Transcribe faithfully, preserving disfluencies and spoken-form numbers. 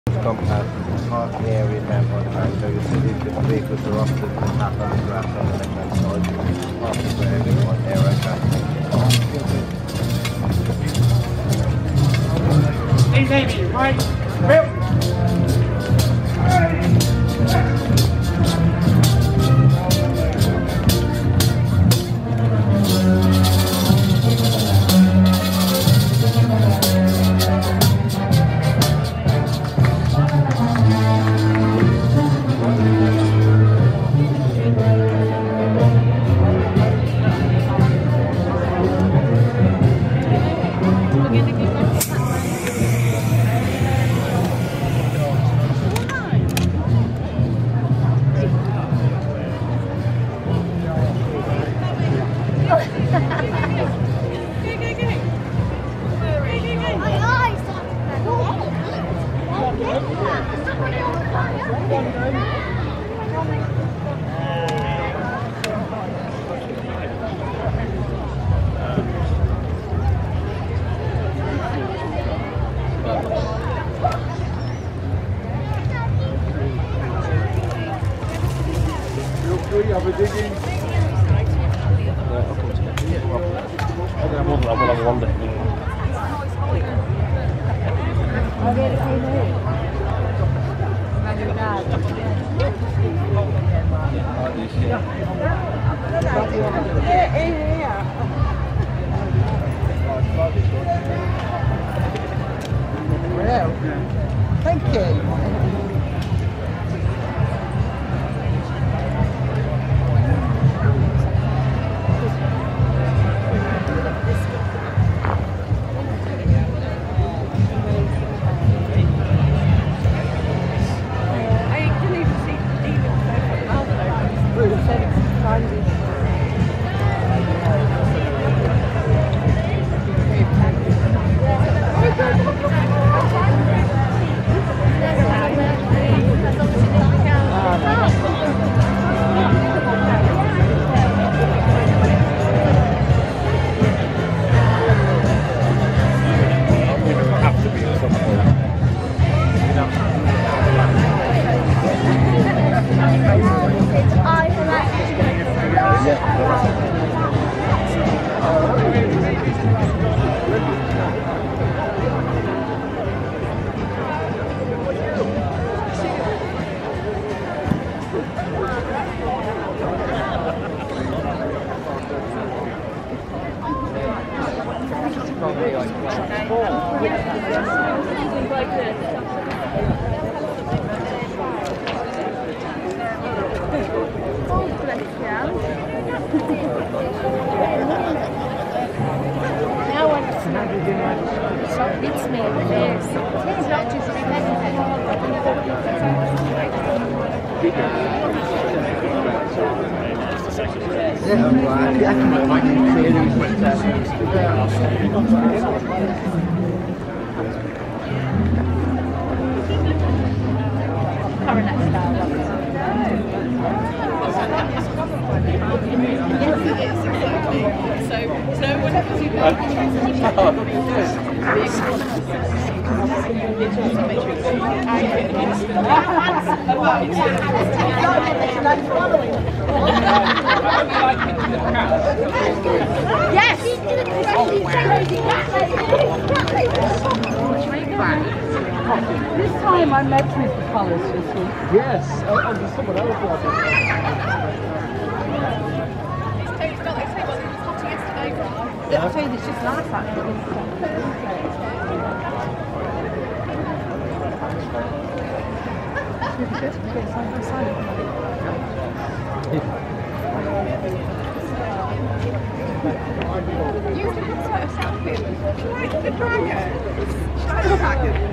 come past hot area member and so you see these different vehicles are often parked on the grass on the left hand side off the ground in one there right back. Hey Davey, right? Bill! Thank you. It's me, yes. It's not just So, so whatever you got. Yes! This time I met with the colours, you see. Yes, oh, oh, there's someone else like it. I'll tell you, it's just nice actually. You took a selfie. Like the dragon.